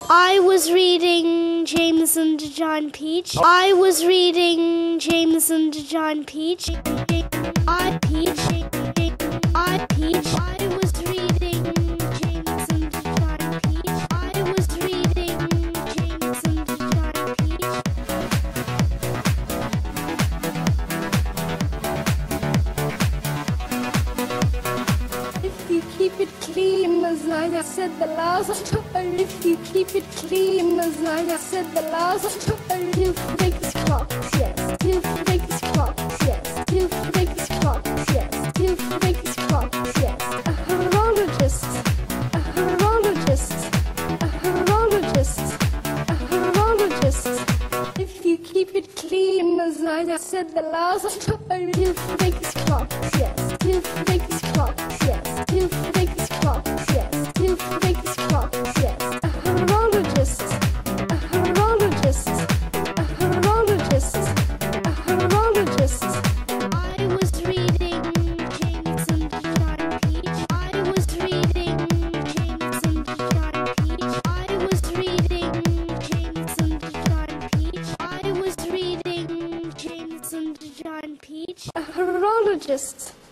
I was reading James and John Peach. I was reading James and John Peach. I Peach. I Peach. I was reading James and John Peach. I was reading James and John Peach. If you keep it clean, as I said the last time. If you keep it clean, as I said the last time. You fix clocks, yes. You fix clocks, yes. You fix clocks, yes. You fix clocks, yes. A horologist, a horologist, a horologist, a horologist. If you keep it clean, as I said the last time. You fix clocks, yes. You fix clocks, yes. You fix clocks, yes. You fix clocks, yes. A horologist, a horologist, a horologist, a horologist. I was reading James and John Peach. I was reading James and John Peach. I was reading James and John Peach. I was reading James and John Peach. A horologist.